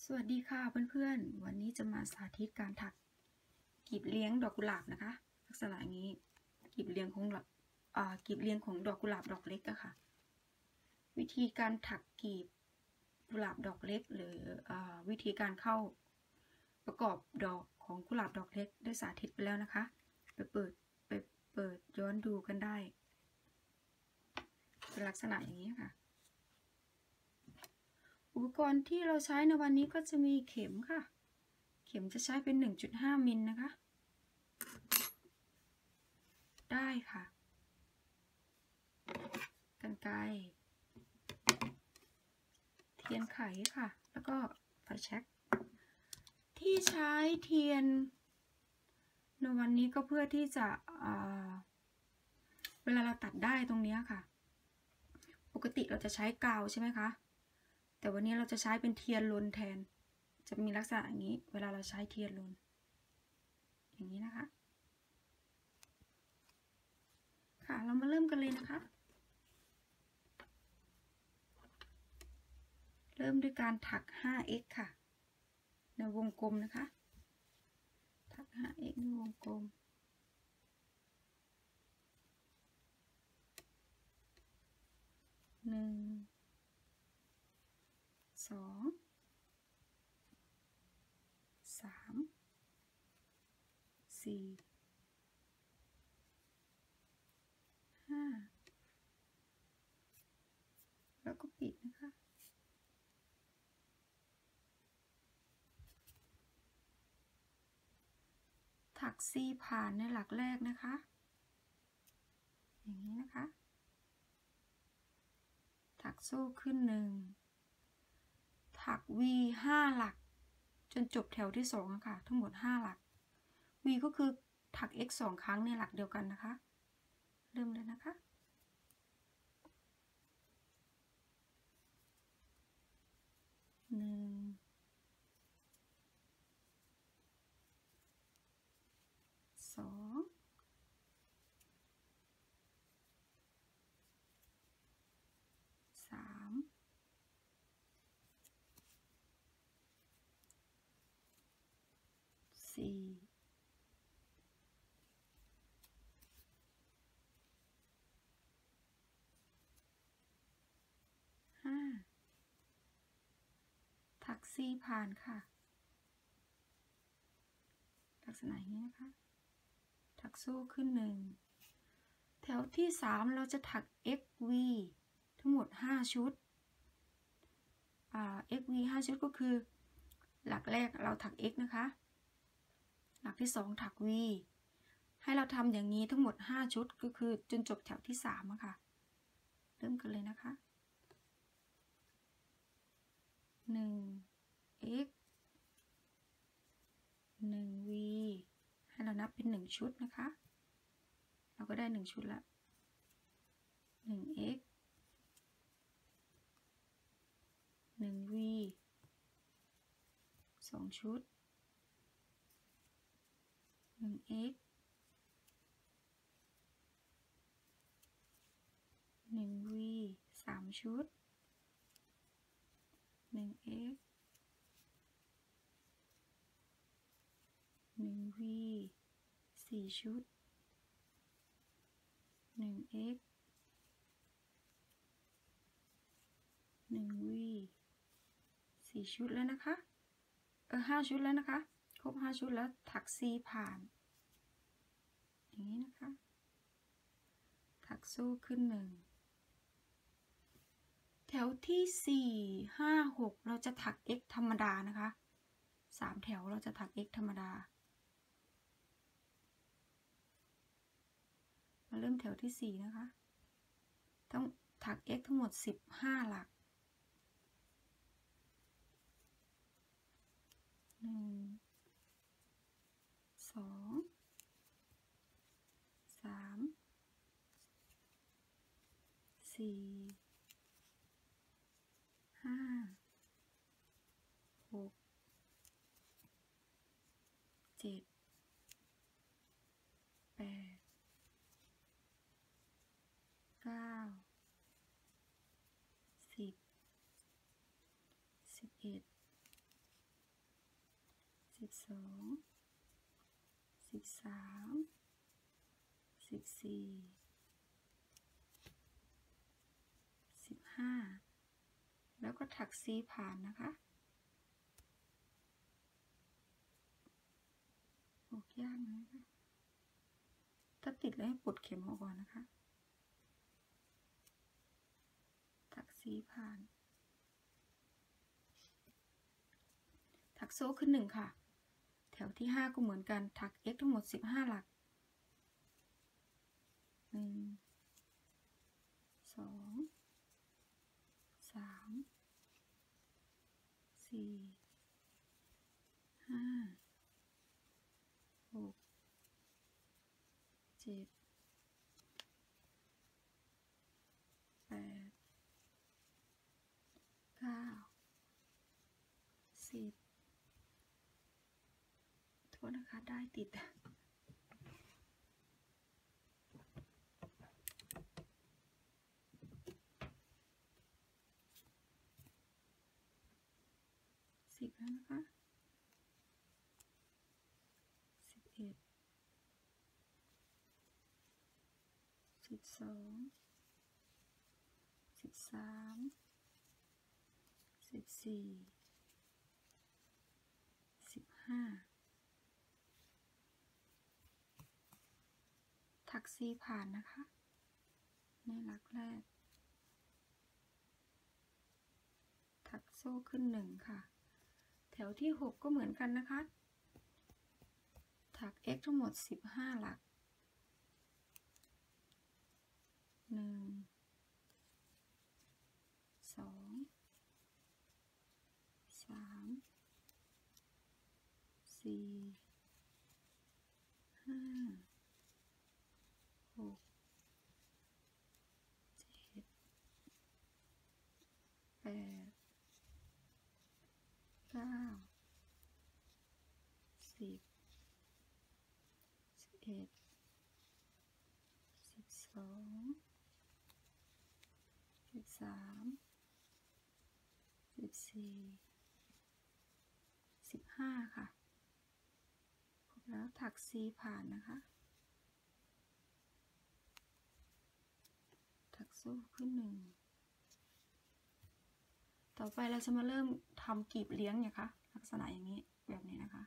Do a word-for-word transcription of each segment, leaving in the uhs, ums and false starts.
สวัสดีค่ะเพื่อนๆวันนี้จะมาสาธิตการถักกลีบเลี้ยงดอกกุหลาบนะคะลักษณะนี้กลีบเลี้ยงของอ่ากลีบเลี้ยงของดอกกุหลาบดอกเล็กอะค่ะวิธีการถักกลีบกุหลาบดอกเล็กหรืออวิธีการเข้าประกอบดอกของกุหลาบดอกเล็กได้สาธิตไปแล้วนะคะไปเปิดไปเปิดย้อนดูกันได้เป็นลักษณะอย่างนี้ค่ะอุปกรณ์ที่เราใช้ในวันนี้ก็จะมีเข็มค่ะเข็มจะใช้เป็น หนึ่งจุดห้า มิลนะคะได้ค่ะกรรไกรเทียนไขค่ะแล้วก็ไฟแช็กที่ใช้เทียนในวันนี้ก็เพื่อที่จะเวลาเราตัดได้ตรงนี้ค่ะปกติเราจะใช้กาวใช่ไหมคะแต่วันนี้เราจะใช้เป็นเทียนลนแทนจะมีลักษณะอย่างนี้เวลาเราใช้เทียนลนอย่างนี้นะคะค่ะเรามาเริ่มกันเลยนะคะเริ่มด้วยการถัก ห้า เอ็กซ์ ค่ะในวงกลมนะคะถัก ห้า เอ็กซ์ ในวงกลมหนึ่งสองสามสี่ห้าแล้วก็ปิดนะคะถัก C ผ่านในหลักแรกนะคะอย่างนี้นะคะถักโซ่ขึ้นหนึ่งถัก V ห้าหลักจนจบแถวที่สองค่ะทั้งหมดห้าหลัก V ก็คือถัก X สองครั้งในหลักเดียวกันนะคะเริ่มเลยนะคะหนึ่งสองสามสี่ห้าถัก C ผ่านค่ะลักษณะอย่างนี้นะคะถักโซ่ขึ้นหนึ่งแถวที่สามเราจะถัก X V ทั้งหมดห้าชุดอ่า X V ห้าชุดก็คือหลักแรกเราถัก X นะคะหลักที่สองถัก V ให้เราทำอย่างนี้ทั้งหมดห้าชุดก็คือจนจบแถวที่สามอะค่ะเริ่มกันเลยนะคะหนึ่ง X หนึ่ง V ให้เรานับเป็นหนึ่งชุดนะคะเราก็ได้หนึ่งชุดละหนึ่ง X หนึ่ง V สองชุดหนึ่ง X หนึ่ง V สามชุดหนึ่ง X หนึ่ง V สี่ชุดหนึ่ง X หนึ่ง V สี่ชุดแล้วนะคะเออห้าชุดแล้วนะคะครบห้าชุดแล้วถัก C ผ่านอย่างนี้นะคะถักโซ่ขึ้นหนึ่งแถวที่สี่ ห้า หกเราจะถัก X ธรรมดานะคะสามแถวเราจะถัก X ธรรมดามาเริ่มแถวที่สี่นะคะต้องถัก X ทั้งหมดสิบห้าหลักหนึ่งสองสามสี่ห้าหกเจ็ดแปดเก้าสิบสิบเอ็ดอง สิบสาม สิบสี่ สิบห้า แล้วก็ถัก C ผ่านนะคะออกยากนะคะถ้าติดแล้วให้ปลดเข็มออกก่อนนะคะถัก C ผ่านถักโซ่ขึ้นหนึ่งค่ะแถวที่ห้าก็เหมือนกันถัก x ทั้งหมดสิบห้าหลักหนึ่ง สอง สาม สี่ ห้า หก เจ็ด แปด เก้า สิบโทษนะคะได้ติดสิบแล้วนะคะสิบเอ็ด สิบสอง สิบสาม สิบสี่ สิบห้าถัก C ผ่านนะคะในหลักแรกถักโซ่ขึ้นหนึ่งค่ะแถวที่หกก็เหมือนกันนะคะถัก x ทั้งหมดสิบห้าหลักหนึ่ง สอง สาม สี่ ห้า หก เจ็ด แปด เก้า สิบ สิบเอ็ด สิบสอง สิบสาม สิบสี่ สิบห้าค่ะครบแล้วถัก C ผ่านนะคะถักโซ่ขึ้นหนึ่งต่อไปเราจะมาเริ่มทำกลีบเลี้ยงเนี่ยค่ะลักษณะอย่างนี้แบบนี้นะคะ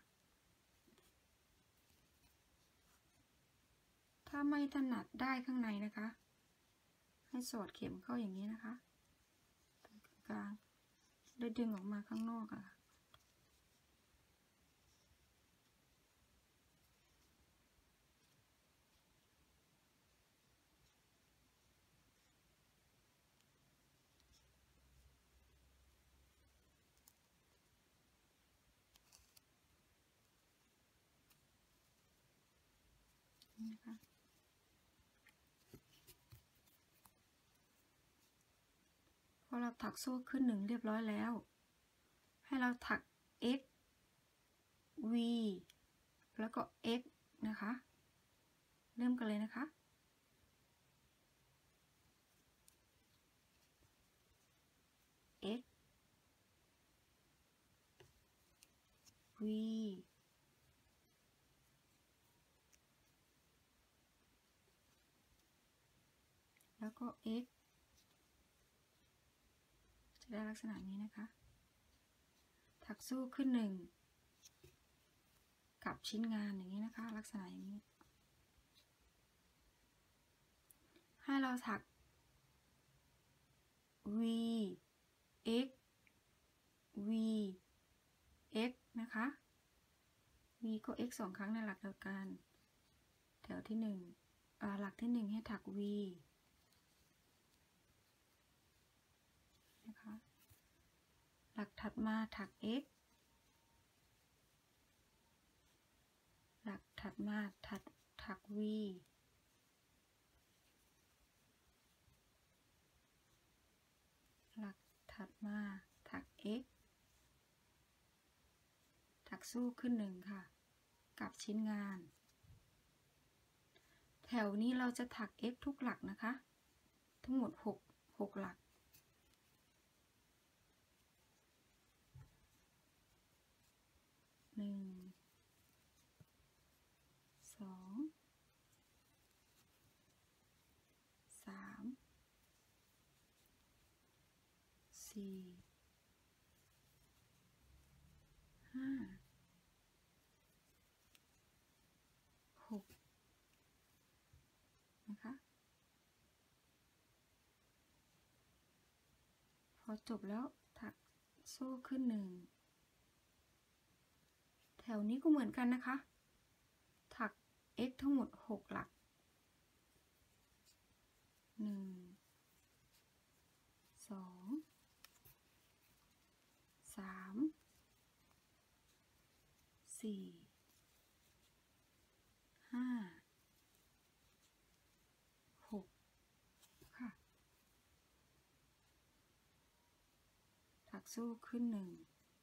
ถ้าไม่ถนัดได้ข้างในนะคะให้สอดเข็มเข้าอย่างนี้นะคะตรงกลางแล้วดึงออกมาข้างนอกอะนะคะพอเราถักโซ่ขึ้นหนึ่งเรียบร้อยแล้วให้เราถัก x v แล้วก็ x นะคะเริ่มกันเลยนะคะ x v แล้วก็ x จะได้ลักษณะนี้นะคะถักโซ่ขึ้นหนึ่งกับชิ้นงานอย่างนี้นะคะลักษณะอย่างนี้ให้เราถัก v x v x นะคะ v ก็ x สองครั้งในหลักเดียวกันแถวที่หนึ่งหลักที่หนึ่งให้ถัก v นะคะหลักถัดมาถัก x หลักถัดมาถัดถัก v หลักถัดมาถัก x ถักสู้ขึ้นหนึ่งค่ะกับชิ้นงานแถวนี้เราจะถัก x ทุกหลักนะคะทั้งหมดหก หกหลักหนึ่งสี่ห้าหกนะคะพอจบแล้วถักโซ่ขึ้นหนึ่งแถวนี้ก็เหมือนกันนะคะถัก x ทั้งหมดหกหลักหนึ่งสองสามสี่ห้าหกค่ะถักโซ่ขึ้นหนึ่ง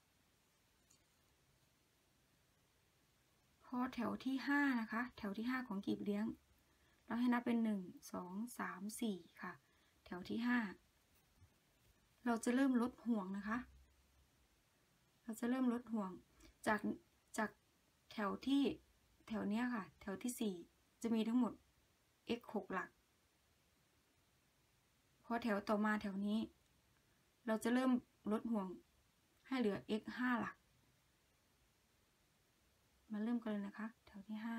พอแถวที่ห้านะคะแถวที่ห้าของกลีบเลี้ยงเราให้นับเป็นหนึ่งสองสามสี่ค่ะแถวที่ห้าเราจะเริ่มลดห่วงนะคะเราจะเริ่มลดห่วงจากจากแถวที่แถวเนี้ยค่ะแถวที่สี่จะมีทั้งหมด x หกหลักพอแถวต่อมาแถวนี้เราจะเริ่มลดห่วงให้เหลือ x ห้าหลักมาเริ่มกันเลยนะคะแถวที่ห้า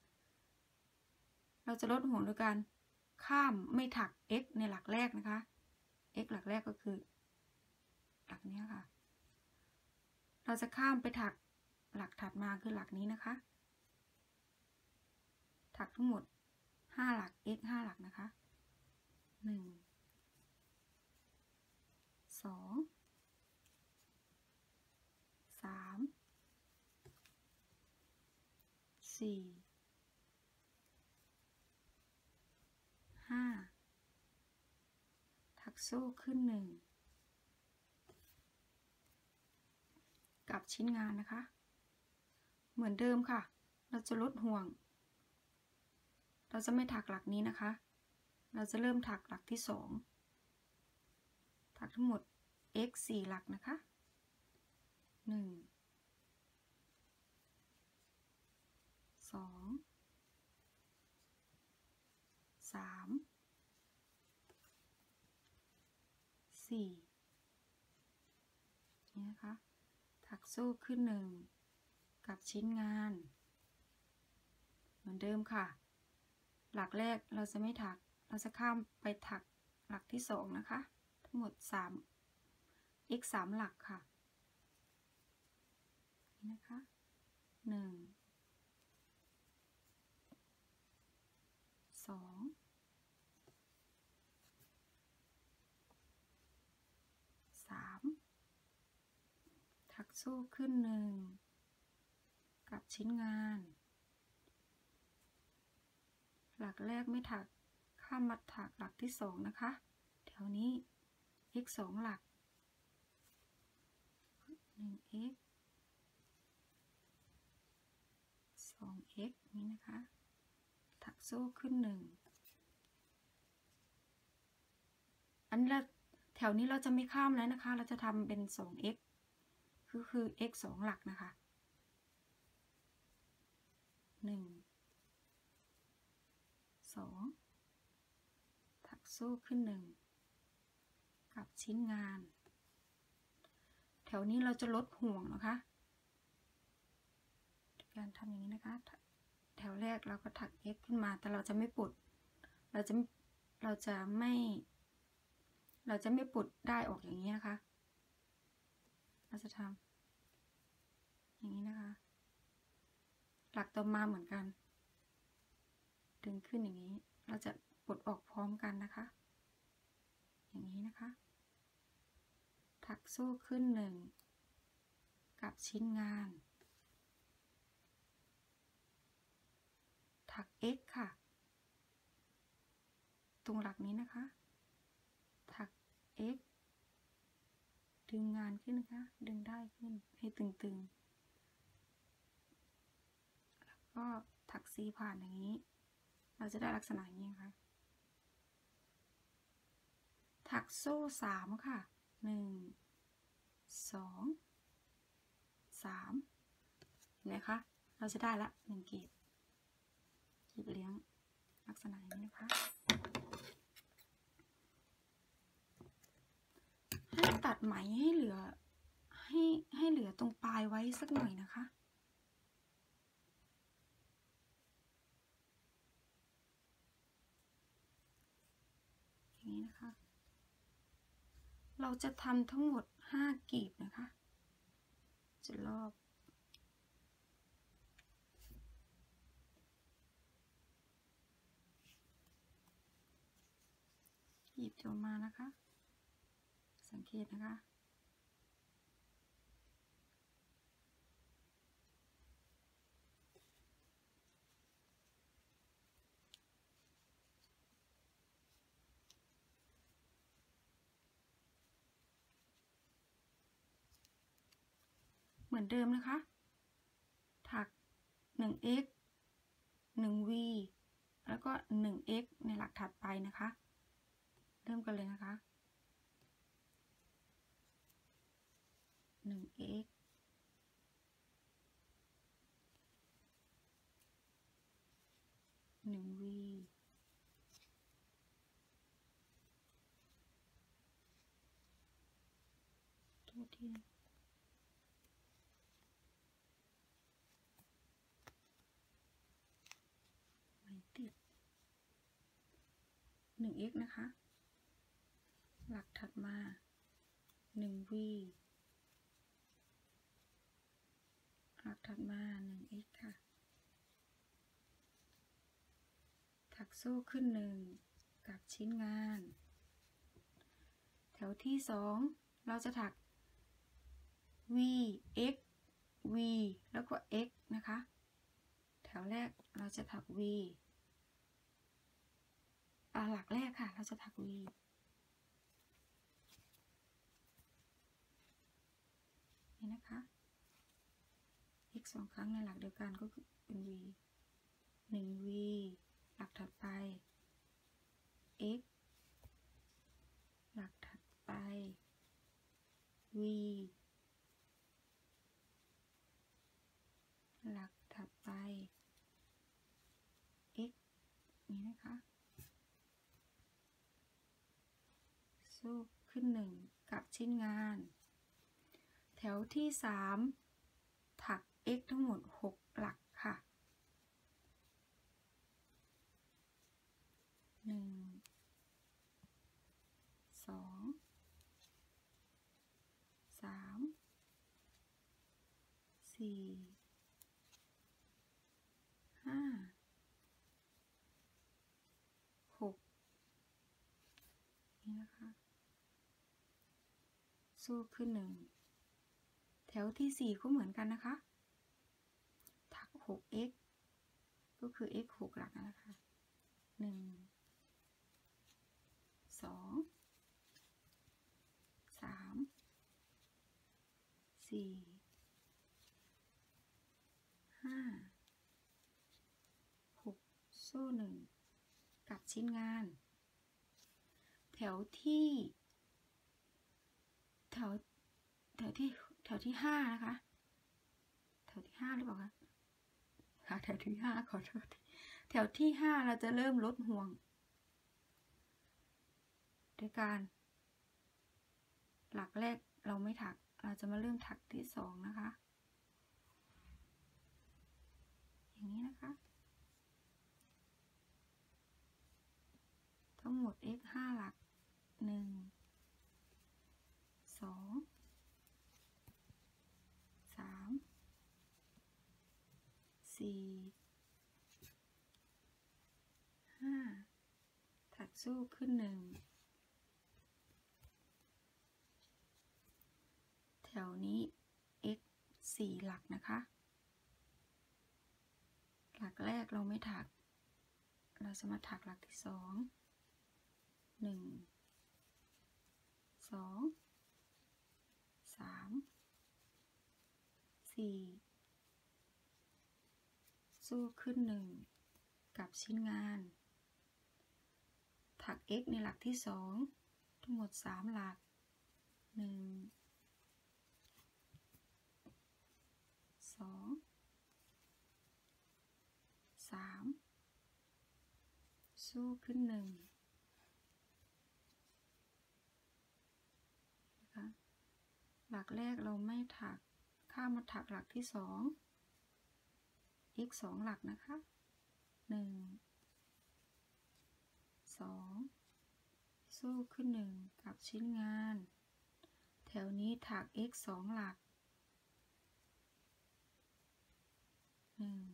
เราจะลดห่วงโดยการข้ามไม่ถัก x ในหลักแรกนะคะ x หลักแรกก็คือหลักนี้ค่ะเราจะข้ามไปถักหลักถัดมาคือหลักนี้นะคะถักทั้งหมดห้าหลัก x ห้าหลักนะคะหนึ่งสองสามสี่ห้าถักโซ่ขึ้นหนึ่งกับชิ้นงานนะคะเหมือนเดิมค่ะเราจะลดห่วงเราจะไม่ถักหลักนี้นะคะเราจะเริ่มถักหลักที่สองถักทั้งหมด x สี่หลักนะคะหนึ่งสองสามสี่นี่นะคะถักโซ่ขึ้นหนึ่งกับชิ้นงานเหมือนเดิมค่ะหลักแรกเราจะไม่ถักเราจะข้ามไปถักหลักที่สองนะคะทั้งหมดสาม x สามหลักค่ะนี่นะคะหนึ่งสองสามถักโซ่ขึ้นหนึ่งกับชิ้นงานหลักแรกไม่ถักข้ามมาถักหลักที่สองนะคะแถวนี้ x สองหลักหนึ่ง x สอง x นี้นะคะถักโซ่ขึ้นหนึ่งอันนี้แถวนี้เราจะไม่ข้ามแล้วนะคะเราจะทำเป็น สอง x คือคือ x สองหลักนะคะหนึ่งสองถักโซ่ขึ้นหนึ่งกับชิ้นงานแถวนี้เราจะลดห่วงนะคะการทำอย่างนี้นะคะแถวแรกเราก็ถัก x ขึ้นมาแต่เราจะไม่ปลดเราจะเราจะไม่เราจะไม่ปลดได้ออกอย่างนี้นะคะเราจะทำอย่างนี้นะคะหลักต่อมาเหมือนกันดึงขึ้นอย่างนี้เราจะปลดออกพร้อมกันนะคะอย่างนี้นะคะถักโซ่ขึ้นหนึ่งกับชิ้นงานถัก x ค่ะตรงหลักนี้นะคะถัก x ดึงงานขึ้นนะคะดึงได้ขึ้นให้ตึงๆแล้วก็ถัก c ผ่านอย่างนี้เราจะได้ลักษณะอย่างนี้นะคะถักโซ่สามค่ะหนึ่งสองสามเห็นไหมคะเราจะได้ละหนึ่งกลีบกลีบเลี้ยงลักษณะอย่างนี้นะคะให้ตัดไหมให้เหลือให้ให้เหลือตรงปลายไว้สักหน่อยนะคะอย่างนี้นะคะเราจะทำทั้งหมดห้ากีบนะคะจะรอบหยิบออกมานะคะสังเกตนะคะเหมือนเดิมนะคะถัก หนึ่ง x หนึ่ง v แล้วก็ หนึ่ง x ในหลักถัดไปนะคะเริ่มกันเลยนะคะหนึ่ง x หนึ่ง v ตัวที่ไม่ติด หนึ่ง x นะคะหลักถัดมา หนึ่ง v หลักถัดมา หนึ่ง x ค่ะถักโซ่ขึ้นหนึ่งกับชิ้นงานแถวที่สองเราจะถัก v x v แล้วก็ x นะคะแถวแรกเราจะถัก v อ่าหลักแรกค่ะเราจะถัก v นี่นะคะ x สองครั้งในหลักเดียวกันก็คือเป็น v หนึ่ง v หลักถัดไป x หลักถัดไป v หลักถัดไป x นี่นะคะโซ่ขึ้นหนึ่งกับชิ้นงานแถวที่สามถัก x ทั้งหมดหกหลักค่ะหนึ่ง สอง สาม สี่ ห้า หกนี่นะคะโซ่ขึ้นหนึ่งแถวที่สี่ก็เหมือนกันนะคะถัก หก x ก็คือ x หกหลักนะคะหนึ่ง สอง สาม สี่ ห้า หกโซ่หนึ่งกับชิ้นงานแถวที่แถวแถวที่แถวที่ห้านะคะแถวที่ห้าหรือเปล่าคะค่ะแถวที่ห้าขอโทษแถวที่ห้าเราจะเริ่มลดห่วงด้วยการหลักแรกเราไม่ถักเราจะมาเริ่มถักที่สองนะคะอย่างนี้นะคะทั้งหมด x ห้าหลักหนึ่ง สอง สาม สี่ ห้าถักโซ่ขึ้นหนึ่งแถวนี้ x สี่หลักนะคะหลักแรกเราไม่ถักเราจะมาถักหลักที่สองหนึ่ง สอง สาม สี่โซ่ขึ้นหนึ่งกับชิ้นงานถัก x ในหลักที่สองทั้งหมดสามหลักหนึ่ง สอง สามโซ่ขึ้นหนึ่งหลักแรกเราไม่ถักข้ามมาถักหลักที่สอง x สองหลักนะคะหนึ่งสองสู้ขึ้นหนึ่งกับชิ้นงานแถวนี้ถัก x สองหลักหนึ่ง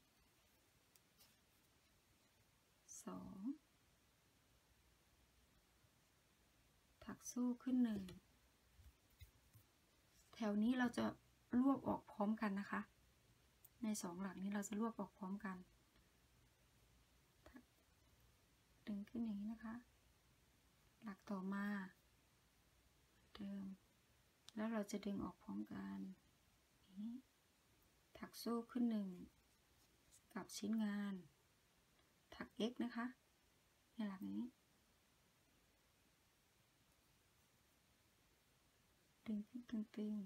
สองถักสู้ขึ้นหนึ่งแถวนี้เราจะรวบออกพร้อมกันนะคะในสองหลักนี้เราจะรวบออกพร้อมกันดึงขึ้นอย่างนี้นะคะหลักต่อมาเดิมแล้วเราจะดึงออกพร้อมกันนี้ถักสู้ขึ้นหนึ่งกับชิ้นงานถัก x นะคะในหลักนี้ดึงขึ้นตึง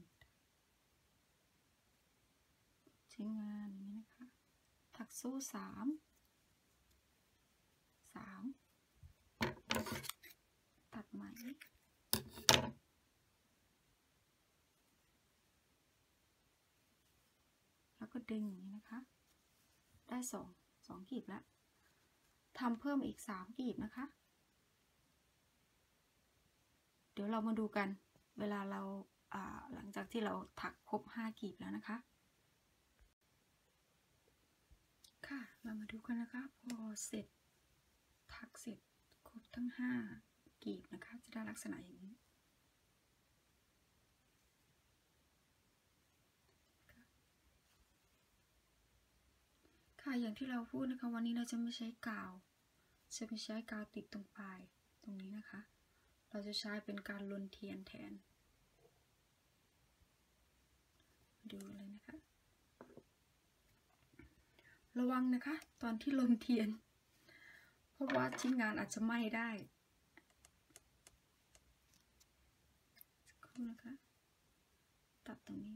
ๆชิ้นงานอย่างนี้นะคะถักสู้สามสามตัดไหมแล้วก็ดึงอย่างนี้นะคะได้สองสองกีบแล้วทำเพิ่มอีกสามกีบนะคะเดี๋ยวเรามาดูกันเวลาเราหลังจากที่เราถักครบห้ากีบแล้วนะคะค่ะเรามาดูกันนะคะพอเสร็จถักเสร็จครบทั้งห้ากีบนะคะจะได้ลักษณะอย่างนี้ค่ะอย่างที่เราพูดนะคะวันนี้เราจะไม่ใช้กาวจะไม่ใช้กาวติดตรงปลายตรงนี้นะคะเราจะใช้เป็นการลนเทียนแทนดูเลยนะคะระวังนะคะตอนที่ลนเทียนเพราะว่าชิ้นงานอาจจะไหม้ได้สักครู่นะคะตัดตรงนี้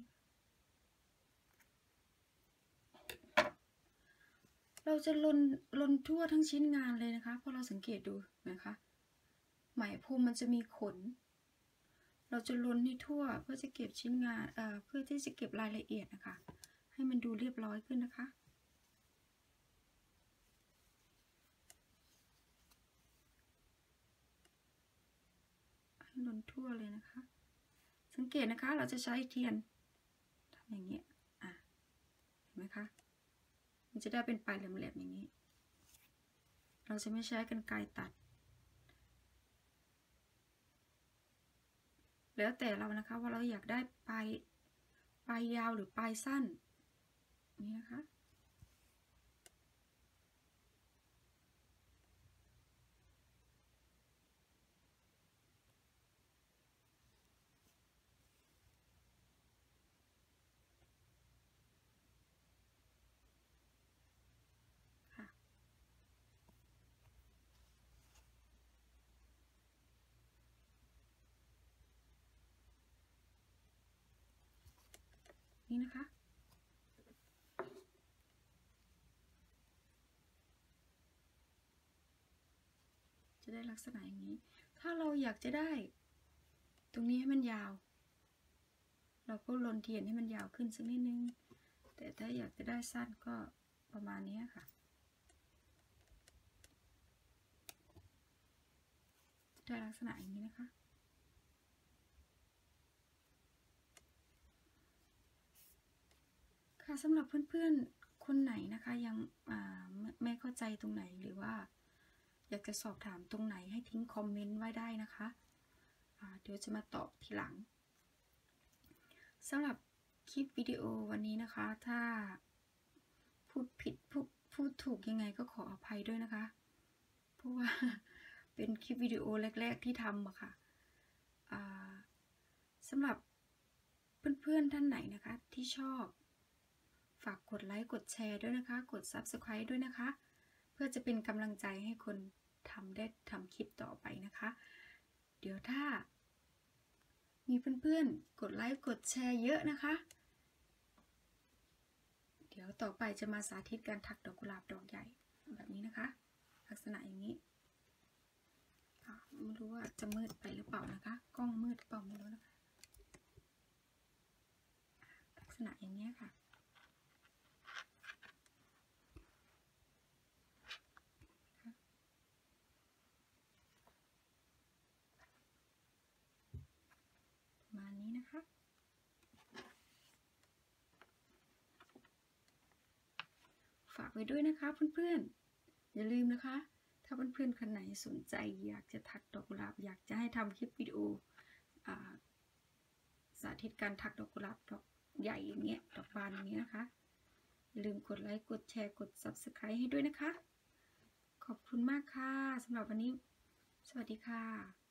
เราจะลนลนทั่วทั้งชิ้นงานเลยนะคะเพราะเราสังเกตดูนะคะไหมพรมมันจะมีขนเราจะลนให้ทั่วเพื่อจะเก็บชิ้นงานเอ่อเพื่อที่จะเก็บรายละเอียดนะคะให้มันดูเรียบร้อยขึ้นนะคะให้ลนทั่วเลยนะคะสังเกตนะคะเราจะใช้เทียนทำอย่างเงี้ยอ่ะเห็นไหมคะมันจะได้เป็นปลายแหลมๆอย่างนี้เราจะไม่ใช้กรรไกรตัดแล้วแต่เรานะคะว่าเราอยากได้ปลายปลายยาวหรือปลายสั้นนี่นะคะค่ะนี่นะคะจะได้ลักษณะอย่างนี้ถ้าเราอยากจะได้ตรงนี้ให้มันยาวเราก็ลนเทียนให้มันยาวขึ้นสักนิดนึงแต่ถ้าอยากจะได้สั้นก็ประมาณนี้ค่ะได้ลักษณะอย่างนี้นะคะค่ะสำหรับเพื่อนๆคนไหนนะคะยังไม่เข้าใจตรงไหนหรือว่าอยากจะสอบถามตรงไหนให้ทิ้งคอมเมนต์ไว้ได้นะคะเดี๋ยวจะมาตอบทีหลังสำหรับคลิปวิดีโอวันนี้นะคะถ้าพูดผิดพูดพูดถูกยังไงก็ขออภัยด้วยนะคะเพราะว่าเป็นคลิปวิดีโอแรกๆที่ทำอะค่ะสำหรับเพื่อนๆท่านไหนนะคะที่ชอบฝากกดไลค์กดแชร์ด้วยนะคะกด ซับสไครบ์ ด้วยนะคะเพื่อจะเป็นกำลังใจให้คนทำได้ทำคลิปต่อไปนะคะเดี๋ยวถ้ามีเพื่อนๆกดไลค์กดแชร์เยอะนะคะเดี๋ยวต่อไปจะมาสาธิตการถักดอกกุหลาบดอกใหญ่แบบนี้นะคะลักษณะอย่างนี้ไม่รู้ว่าจะมืดไปหรือเปล่านะคะกล้องมืดเปล่าไม่รู้นะคะษณะอย่างนี้ค่ะประมาณนี้นะคะฝากไว้ด้วยนะคะเพื่อนๆอย่าลืมนะคะถ้าเพื่อนๆคนไหนสนใจอยากจะถักดอกกุหลาบอยากจะให้ทำคลิปวิดีโอสาธิตการถักดอกกุหลาบดอกใหญ่อย่างเงี้ยดอกบานอย่างเงี้ยนะคะอย่าลืมกดไลค์กดแชร์กด ซับสไครบ์ ให้ด้วยนะคะขอบคุณมากค่ะสำหรับวันนี้สวัสดีค่ะ